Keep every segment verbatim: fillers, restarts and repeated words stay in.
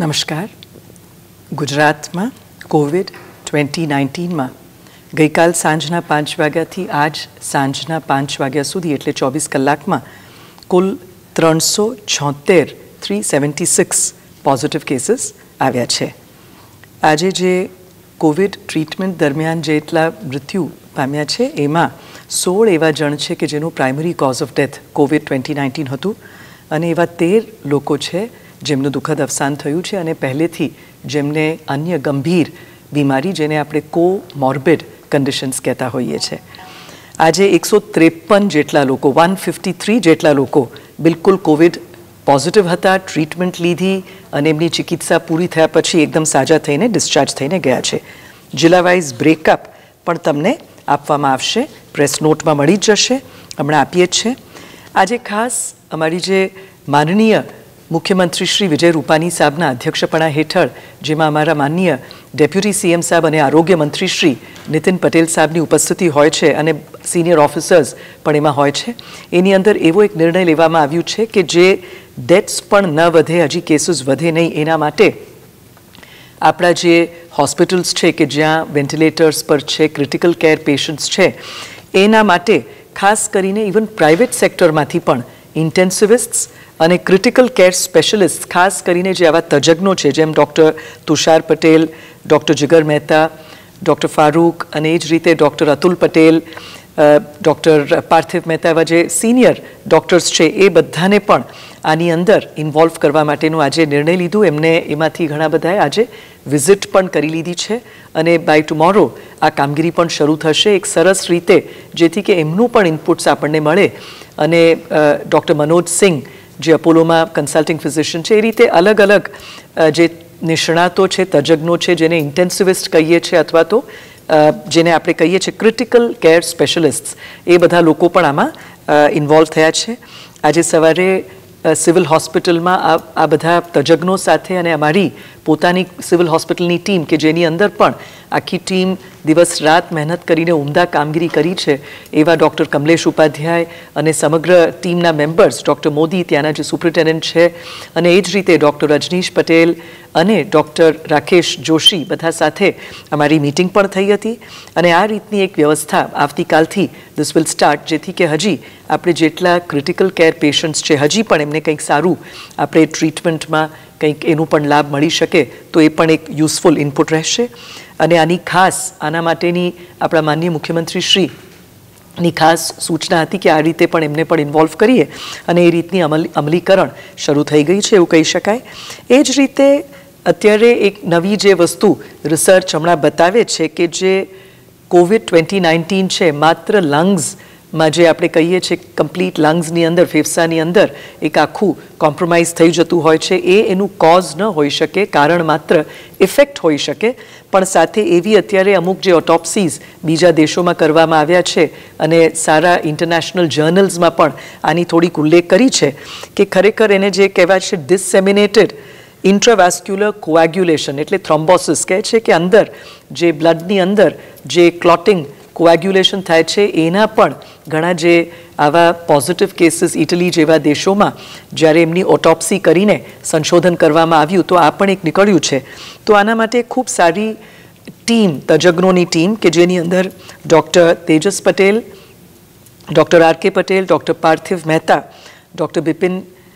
નમસ્કાર. ગુજરાતમાં Covid twenty નાઇન્ટીનમાં ગઈકાલ સાંજના પાંચ વાગ્યાથી આજ સાંજના પાંચ વાગ્યા સુધી એટલે ચોવીસ કલાકમાં કુલ ત્રણસો છોતેર three seventy six positive cases આવ્યા છે. આજે જે કોવિડ ટ્રીટમેન્ટ દરમિયાન જેટલા મૃત્યુ પામ્યા છે એમાં સોળ એવા જણ છે કે જેનું primary cause of death covid twenty nineteen હતું અને એવા તેર લોકો છે જેમનું દુઃખદ અવસાન થયું છે અને પહેલેથી જેમને અન્ય ગંભીર બીમારી જેને આપણે કોમોર્બિડ કન્ડિશન્સ કહેતા હોઈએ છીએ. આજે એકસો ત્રેપન જેટલા લોકો વન ફિફ્ટી થ્રી જેટલા લોકો બિલકુલ કોવિડ પોઝિટિવ હતા, ટ્રીટમેન્ટ લીધી અને એમની ચિકિત્સા પૂરી થયા પછી એકદમ સાજા થઈને ડિસ્ચાર્જ થઈને ગયા છે. જિલ્લા વાઇઝ બ્રેકઅપ પણ તમને આપવામાં આવશે, પ્રેસ નોટમાં મળી જ જશે, હમણાં આપીએ જ છે. આજે ખાસ અમારી જે માનનીય મુખ્યમંત્રી શ્રી વિજય રૂપાણી સાહેબના અધ્યક્ષપણા હેઠળ જેમાં અમારા માનનીય ડેપ્યુટી સીએમ સાહેબ અને આરોગ્ય મંત્રી શ્રી નીતિન પટેલ સાહેબની ઉપસ્થિતિ હોય છે અને સિનિયર ઓફિસર્સ પણ એમાં હોય છે. એની અંદર એવો એક નિર્ણય લેવામાં આવ્યું છે કે જે ડેથ્સ પણ ન વધે, હજી કેસીસ વધે નહીં, એના માટે આપણા જે હોસ્પિટલ્સ છે કે જ્યાં વેન્ટિલેટર્સ પર છે, ક્રિટિકલ કેર પેશન્ટ્સ છે, એના માટે ખાસ કરીને ઇવન પ્રાઇવેટ સેક્ટરમાંથી પણ ઇન્ટેન્સિવિસ્ટ્સ અને ક્રિટિકલ કેર સ્પેશિયલિસ્ટ ખાસ કરીને જે આવા તજજ્ઞો છે જેમ doctor Tushar Patel, doctor Jigar Mehta, doctor Farooq અને એ જ રીતે ડૉક્ટર અતુલ પટેલ, ડૉક્ટર પાર્થિવ મહેતા એવા જે સિનિયર ડૉક્ટર્સ છે એ બધાને પણ આની અંદર ઇન્વોલ્વ કરવા માટેનું આજે નિર્ણય લીધું. એમને એમાંથી ઘણા બધાએ આજે વિઝિટ પણ કરી લીધી છે અને બાય ટુમોરો આ કામગીરી પણ શરૂ થશે એક સરસ રીતે જેથી કે એમનું પણ ઇનપુટ્સ આપણને મળે અને ડૉક્ટર મનોજ સિંહ જે અપોલોમાં કન્સલ્ટિંગ ફિઝિશિયન છે એ રીતે અલગ અલગ જે નિષ્ણાતો છે, તજજ્ઞો છે, જેને ઇન્ટેન્સિવિસ્ટ કહીએ છીએ અથવા તો જેને આપણે કહીએ છીએ ક્રિટિકલ કેર સ્પેશિયલિસ્ટ, એ બધા લોકો પણ આમાં ઇન્વોલ્વ થયા છે. આજે સવારે સિવિલ હોસ્પિટલમાં આ આ બધા તજજ્ઞો સાથે અને અમારી પોતાની સિવિલ હોસ્પિટલની ટીમ કે જેની અંદર પણ આખી ટીમ દિવસ રાત મહેનત કરીને ઉમદા કામગીરી કરી છે એવા ડૉક્ટર કમલેશ ઉપાધ્યાય અને સમગ્ર ટીમના મેમ્બર્સ, ડૉક્ટર મોદી ત્યાંના જે સુપ્રિન્ટેન્ડન્ટ છે અને એ જ રીતે ડૉક્ટર રજનીશ પટેલ અને ડૉક્ટર રાકેશ જોશી બધા સાથે અમારી મિટિંગ પણ થઈ હતી અને આ રીતની એક વ્યવસ્થા આવતીકાલથી ધીસ વિલ સ્ટાર્ટ જેથી કે હજી આપણે જેટલા ક્રિટિકલ કેર પેશન્ટ્સ છે હજી પણ એમને કંઈક સારું આપણે ટ્રીટમેન્ટમાં કંઈક એનું પણ લાભ મળી શકે તો એ પણ એક યુઝફુલ ઇનપુટ રહેશે. અને આની ખાસ આના માટેની આપણા માનનીય મુખ્યમંત્રી શ્રીની ખાસ સૂચના હતી કે આ રીતે પણ એમને પણ ઇન્વોલ્વ કરીએ અને એ રીતની અમલ અમલીકરણ શરૂ થઈ ગઈ છે એવું કહી શકાય. એ જ રીતે અત્યારે એક નવી જે વસ્તુ રિસર્ચ હમણાં બતાવે છે કે જે કોવિડ ટ્વેન્ટી નાઇન્ટીન છે માત્ર લંગ્સમાં જે આપણે કહીએ છીએ કમ્પ્લીટ લંગ્સની અંદર, ફેફસાની અંદર એક આખું કોમ્પ્રોમાઇઝ થઈ જતું હોય છે, એ એનું કોઝ ન હોઈ શકે, કારણ માત્ર ઇફેક્ટ હોઈ શકે. પણ સાથે એવી અત્યારે અમુક જે ઓટોપ્સીઝ બીજા દેશોમાં કરવામાં આવ્યા છે અને સારા ઇન્ટરનેશનલ જર્નલ્સમાં પણ આની થોડીક ઉલ્લેખ કરી છે કે ખરેખર એને જે કહેવાય છે ડિસેમિનેટેડ ઇન્ટ્રાવેસ્ક્યુલર કોએગ્યુલેશન એટલે થ્રોમ્બોસિસ કહે છે કે અંદર જે બ્લડની અંદર જે ક્લોટિંગ કોએગ્યુલેશન થાય છે એના પણ ઘણા જે આવા પોઝિટિવ કેસીસ ઇટલી જેવા દેશોમાં જ્યારે એમની ઓટોપ્સી કરીને સંશોધન કરવામાં આવ્યું તો આ પણ એક નીકળ્યું છે. તો આના માટે ખૂબ સારી ટીમ, તજજ્ઞોની ટીમ કે જેની અંદર doctor Tejas Patel, doctor R K Patel, doctor Parthiv Mehta, doctor Bipin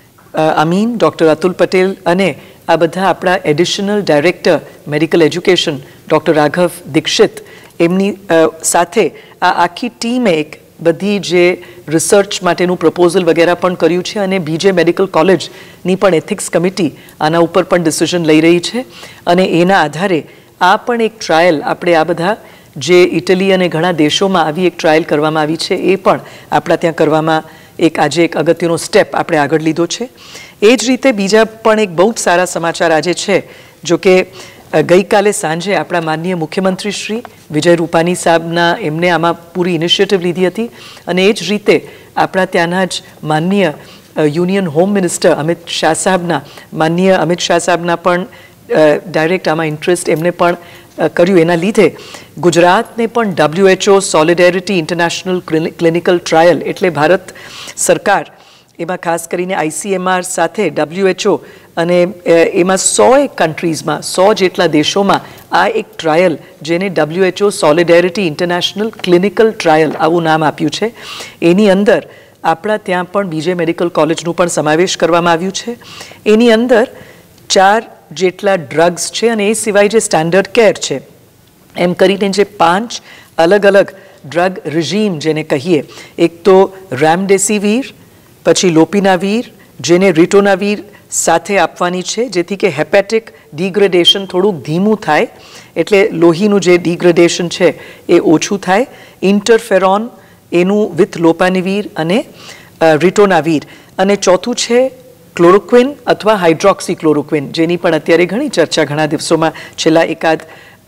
Amin, doctor Atul Patel અને આ બધા આપણા additional director medical education doctor Raghav Dixit એમની સાથે આ આખી ટીમે એક બધી જે રિસર્ચ માટેનું પ્રપોઝલ વગેરે પણ કર્યું છે અને બીજે મેડિકલ કોલેજની પણ એથિક્સ કમિટી આના ઉપર પણ ડિસિઝન લઈ રહી છે અને એના આધારે આ પણ એક ટ્રાયલ આપણે આ બધા જે ઇટલી અને ઘણા દેશોમાં આવી એક ટ્રાયલ કરવામાં આવી છે એ પણ આપણા ત્યાં કરવામાં એક આજે એક અગત્યનો સ્ટેપ આપણે આગળ લીધો છે. એ જ રીતે બીજા પણ એક બહુ જ સારા સમાચાર આજે છે. જો કે ગઈકાલે સાંજે આપણા માનનીય મુખ્યમંત્રી શ્રી વિજય રૂપાણી સાહેબના એમને આમાં પૂરી ઇનિશિયેટિવ લીધી હતી અને એ જ રીતે આપણા ત્યાંના જ માનનીય union home minister Amit Shah સાહેબના માનનીય અમિત શાહ સાહેબના પણ ડાયરેક્ટ આમાં ઇન્ટરેસ્ટ એમને પણ કર્યું. એના લીધે ગુજરાતને પણ WHO solidarity international clinical trial એટલે ભારત સરકાર એમાં ખાસ કરીને આઈસીએમઆર સાથે ડબલ્યુએચઓ અને એમાં સો એક કન્ટ્રીઝમાં સો જેટલા દેશોમાં આ એક ટ્રાયલ જેને WHO solidarity international clinical trial આવું નામ આપ્યું છે, એની અંદર આપણા ત્યાં પણ બીજે મેડિકલ કોલેજનું પણ સમાવેશ કરવામાં આવ્યું છે. એની અંદર ચાર જેટલા ડ્રગ્સ છે અને એ સિવાય જે સ્ટાન્ડર્ડ કેર છે એમ કરીને જે પાંચ અલગ અલગ ડ્રગ રિઝીમ જેને કહીએ, એક તો રેમડેસિવીર, પછી લોપિનાવીર જેને રિટોનાવીર સાથે આપવાની છે જેથી કે હેપેટિક ડિગ્રેડેશન થોડુંક ધીમું થાય, એટલે લોહીનું જે ડિગ્રેડેશન છે એ ઓછું થાય. ઇન્ટરફેરોન એનું વિથ લોપાનિવીર અને રિટોનાવીર. અને ચોથું છે ક્લોરોક્વિન અથવા હાઇડ્રોક્સી ક્લોરોક્વિન, જેની પણ અત્યારે ઘણી ચર્ચા ઘણા દિવસોમાં છેલ્લા એકાદ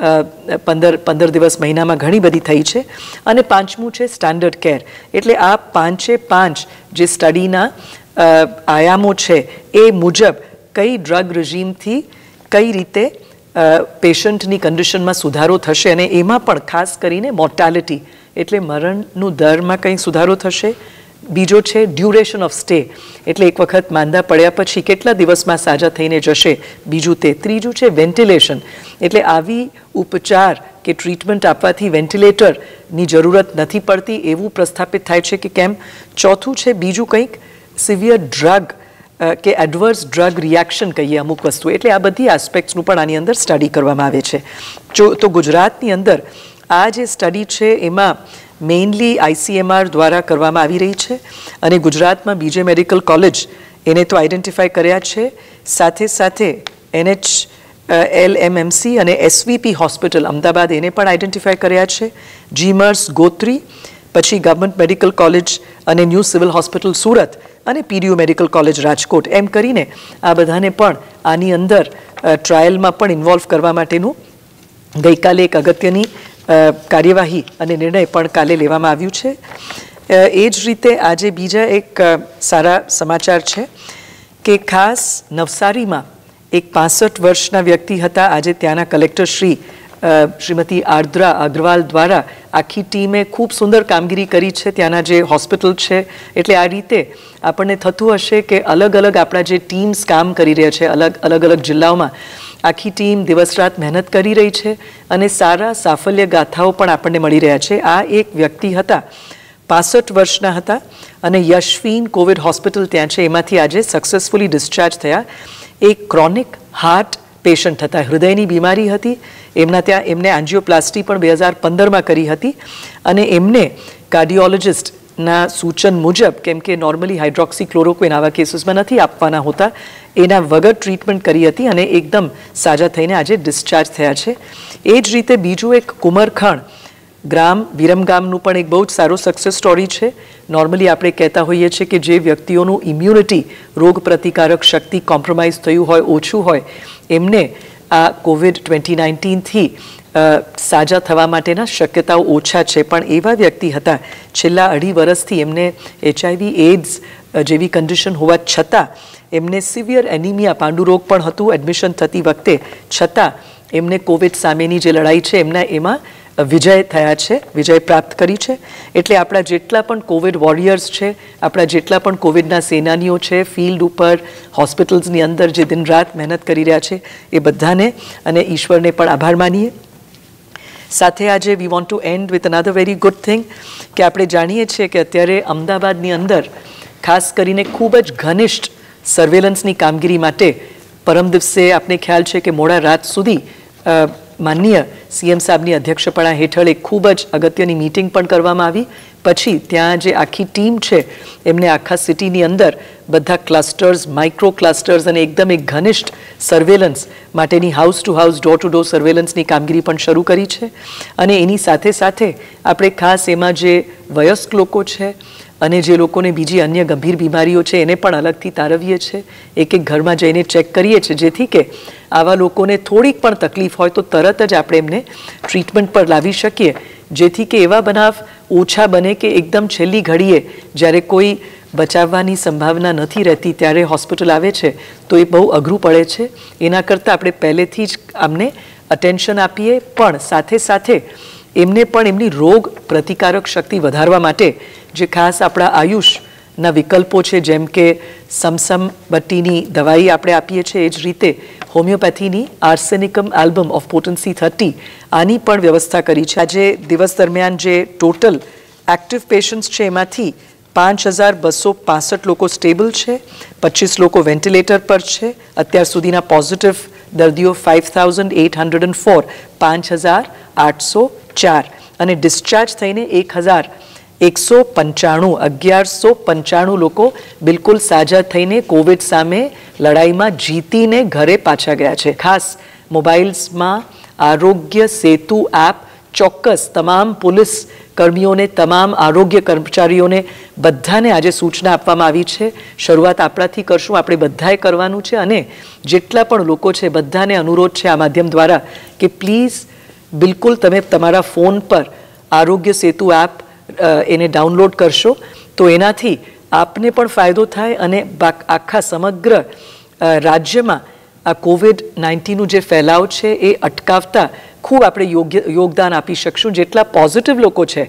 પંદર પંદર દિવસ મહિનામાં ઘણી બધી થઈ છે. અને પાંચમું છે સ્ટાન્ડર્ડ કેર. એટલે આ પાંચે પાંચ જે સ્ટડીના આયામો છે એ મુજબ કઈ ડ્રગ રિઝીમથી કઈ રીતે પેશન્ટની કન્ડિશનમાં સુધારો થશે, અને એમાં પણ ખાસ કરીને મોર્ટાલિટી એટલે મરણનું દરમાં કંઈ સુધારો થશે. બીજો છે ડ્યુરેશન ઓફ સ્ટે, એટલે એક વખત માંદા પડ્યા પછી કેટલા દિવસમાં સાજા થઈને જશે, બીજું તે. ત્રીજું છે વેન્ટિલેશન, એટલે આવી ઉપચાર કે ટ્રીટમેન્ટ આપવાથી વેન્ટિલેટરની જરૂરત નથી પડતી એવું પ્રસ્થાપિત થાય છે કે કેમ. ચોથું છે બીજું કંઈક સિવિયર ડ્રગ કે એડવર્સ ડ્રગ રિએક્શન કહીએ અમુક વસ્તુ, એટલે આ બધી આસ્પેક્ટ્સનું પણ આની અંદર સ્ટડી કરવામાં આવે છે. જો તો ગુજરાતની અંદર આ જે સ્ટડી છે એમાં મેઇનલી આઈસીએમઆર દ્વારા કરવામાં આવી રહી છે, અને ગુજરાતમાં બીજે મેડિકલ કોલેજ એને તો આઈડેન્ટિફાઈ કર્યા છે, સાથે સાથે NH L M M C અને એસવીપી હોસ્પિટલ અમદાવાદ એને પણ આઈડેન્ટિફાઈ કર્યા છે, જીમર્સ ગોત્રી, પછી ગવર્મેન્ટ મેડિકલ કોલેજ અને ન્યૂ સિવિલ હોસ્પિટલ સુરત અને પીડીયુ મેડિકલ કોલેજ રાજકોટ, એમ કરીને આ બધાને પણ આની અંદર ટ્રાયલમાં પણ ઇન્વોલ્વ કરવા માટેનું ગઈકાલે એક અગત્યની કાર્યવાહી અને નિર્ણય પણ કાલે લેવામાં આવ્યું છે. એ જ રીતે આજે બીજા એક સારા સમાચાર છે કે ખાસ નવસારીમાં એક પાસઠ વર્ષના વ્યક્તિ હતા, આજે ત્યાંના કલેક્ટર શ્રી શ્રીમતી આર્દ્રા અગ્રવાલ દ્વારા આખી ટીમે ખૂબ સુંદર કામગીરી કરી છે ત્યાંના જે હોસ્પિટલ છે. એટલે આ રીતે આપણને થતું હશે કે અલગ અલગ આપણા જે ટીમ્સ કામ કરી રહ્યા છે અલગ અલગ અલગ જિલ્લાઓમાં, આખી ટીમ દિવસ રાત મહેનત કરી રહી છે અને સારા સાફલ્ય ગાથાઓ પણ આપણને મળી રહ્યા છે. આ એક વ્યક્તિ હતા, પાસઠ વર્ષના હતા અને યશવીન કોવિડ હોસ્પિટલ ત્યાં છે એમાંથી આજે સક્સેસફુલી ડિસ્ચાર્જ થયા. એક ક્રોનિક હાર્ટ પેશન્ટ હતા, હૃદયની બીમારી હતી એમના ત્યાં, એમને એન્જિયોપ્લાસ્ટી પણ બે હજાર પંદરમાં કરી હતી અને એમને કાર્ડિયોલોજિસ્ટના સૂચન મુજબ, કેમ કે નોર્મલી હાઇડ્રોક્સી ક્લોરોક્વિન આવા કેસીસમાં નથી આપવાના હોતા, એના વગર ટ્રીટમેન્ટ કરી હતી અને એકદમ સાજા થઈને આજે ડિસ્ચાર્જ થયા છે. એ જ રીતે બીજું એક કુમરખાણ ગ્રામ વિરમગામનું પણ એક બહુ જ સારો સક્સેસ સ્ટોરી છે. નોર્મલી આપણે કહેતા હોઈએ છીએ કે જે વ્યક્તિઓનું ઇમ્યુનિટી રોગ પ્રતિકારક શક્તિ કોમ્પ્રોમાઇઝ થયું હોય, ઓછું હોય, એમને આ કોવિડ ટ્વેન્ટી નાઇન્ટીનથી સાજા થવા માટેના શક્યતાઓ ઓછા છે. પણ એવા વ્યક્તિ હતા છેલ્લા અઢી વર્ષથી એમને એચઆઈવી એડ્સ જેવી કન્ડિશન હોવા છતાં એમને સિવિયર એનિમિયા પાંડુરોગ પણ હતું એડમિશન થતી વખતે, છતાં એમને કોવિડ સામેની જે લડાઈ છે એમના એમાં વિજય થયા છે, વિજય પ્રાપ્ત કરી છે. એટલે આપણા જેટલા પણ કોવિડ વોરિયર્સ છે, આપણા જેટલા પણ કોવિડના સેનાનીઓ છે ફિલ્ડ ઉપર, હોસ્પિટલ્સની અંદર જે દિન રાત મહેનત કરી રહ્યા છે, એ બધાને અને ઈશ્વરને પણ આભાર માનીએ. સાથે આજે we want to end with another very good thing કે આપણે જાણીએ છીએ કે અત્યારે અમદાવાદની અંદર ખાસ કરીને ખૂબ જ ઘનિષ્ઠ સર્વેલન્સની કામગીરી માટે પરમ દિવસે આપને ખ્યાલ છે કે મોડા રાત સુધી માનનીય સીએમ સાહેબની અધ્યક્ષપણા હેઠળ એક ખૂબ જ અગત્યની મીટિંગ પણ કરવામાં આવી. પછી ત્યાં જે આખી ટીમ છે એમને આખા સિટીની અંદર બધા ક્લસ્ટર્સ, માઇક્રો ક્લસ્ટર્સ અને એકદમ એક ઘનિષ્ઠ સર્વેલન્સ માટેની house to house, door to door સર્વેલન્સની કામગીરી પણ શરૂ કરી છે. અને એની સાથે સાથે આપણે ખાસ એમાં જે વયસ્ક લોકો છે અને જે લોકોને બીજી અન્ય ગંભીર બીમારીઓ છે એને પણ અલગથી તારવીએ છીએ, એક એક ઘરમાં જઈને ચેક કરીએ છીએ, જેથી કે આવા લોકોને થોડીક પણ તકલીફ હોય તો તરત જ આપણે એમને ટ્રીટમેન્ટ પર લાવી શકીએ, જેથી કે એવા બનાવ ઓછા બને કે એકદમ છેલ્લી ઘડીએ જ્યારે કોઈ બચાવવાની સંભાવના નથી રહેતી ત્યારે હોસ્પિટલ આવે છે તો એ બહુ અઘરું પડે છે. એના કરતાં આપણે પહેલેથી જ આમને અટેન્શન આપીએ, પણ સાથે સાથે એમને પણ એમની રોગ પ્રતિકારક શક્તિ વધારવા માટે જે ખાસ આપણા આયુષ ના વિકલ્પો છે, જેમ કે સમસમબત્તીની દવાઈ આપણે આપીએ છીએ, એ જ રીતે હોમિયોપેથીની arsenicum album of potency thirty આની પણ વ્યવસ્થા કરી છે. આજે દિવસ દરમિયાન જે ટોટલ એક્ટિવ પેશન્ટ્સ છે એમાંથી પાંચ હજાર બસો પાસઠ લોકો સ્ટેબલ છે, પચીસ લોકો વેન્ટિલેટર પર છે. અત્યાર સુધીના પોઝિટિવ દર્દીઓ five thousand eight hundred and four પાંચ હજાર આઠસો ચાર અને ડિસ્ચાર્જ થઈને એક હજાર એકસો પંચાણું અગિયારસો પંચાણું લોકો બિલકુલ સાજા થઈને કોવિડ સામે લડાઈમાં જીતીને ઘરે પાછા ગયા છે. ખાસ મોબાઈલ્સમાં આરોગ્ય સેતુ એપ ચોક્કસ તમામ પોલીસ કર્મીઓને, તમામ આરોગ્ય કર્મચારીઓને બધાને આજે સૂચના આપવામાં આવી છે. શરૂઆત આપણાથી કરશું, આપણે બધાએ કરવાનું છે અને જેટલા પણ લોકો છે બધાને અનુરોધ છે આ માધ્યમ દ્વારા કે પ્લીઝ બિલકુલ તમે તમારા ફોન પર આરોગ્ય સેતુ એપ એને ડાઉનલોડ કરશો તો એનાથી આપને પણ ફાયદો થાય અને આખા સમગ્ર રાજ્યમાં આ કોવિડ નાઇન્ટીનનું જે ફેલાવ છે એ અટકાવતા ખૂબ આપણે યોગ્ય યોગદાન આપી શકશું. જેટલા પોઝિટિવ લોકો છે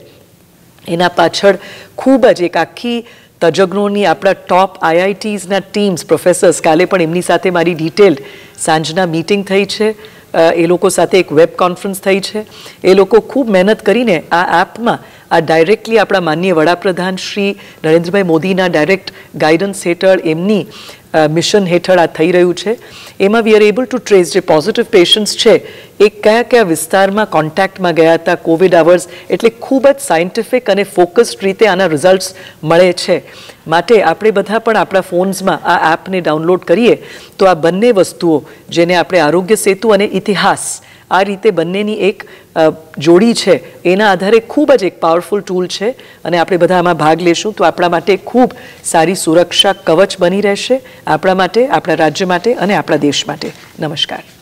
એના પાછળ ખૂબ જ એક આખી તજજ્ઞોની આપણા ટોપ આઈઆઈટીઝના ટીમ્સ, પ્રોફેસર્સ, કાલે પણ એમની સાથે મારી ડિટેલ્ડ સાંજના મીટિંગ થઈ છે. એ લોકો સાથે એક વેબ કોન્ફરન્સ થઈ છે. એ લોકો ખૂબ મહેનત કરીને આ એપમાં આ ડાયરેક્ટલી આપણા માનનીય વડાપ્રધાન શ્રી નરેન્દ્રભાઈ મોદીના ડાયરેક્ટ ગાઈડન્સ હેઠળ, એમની મિશન હેઠળ આ થઈ રહ્યું છે. એમાં we are able to trace જે પોઝિટિવ પેશન્ટ્સ છે એ કયા કયા વિસ્તારમાં કોન્ટેક્ટમાં ગયા હતા કોવિડ અવર્સ, એટલે ખૂબ જ સાયન્ટિફિક અને ફોકસ્ડ રીતે આના રિઝલ્ટ્સ મળે છે. માટે આપણે બધા પણ આપણા ફોન્સમાં આ એપને ડાઉનલોડ કરીએ તો આ બંને વસ્તુઓ, જેને આપણે આરોગ્ય સેતુ અને ઇતિહાસ, આ રીતે બંનેની એક જોડી છે, એના આધારે ખૂબ જ એક પાવરફુલ ટૂલ છે અને આપણે બધા આમાં ભાગ લેશું તો આપણા માટે ખૂબ સારી સુરક્ષા કવચ બની રહેશે, આપણા માટે, આપણા રાજ્ય માટે અને આપણા દેશ માટે. નમસ્કાર.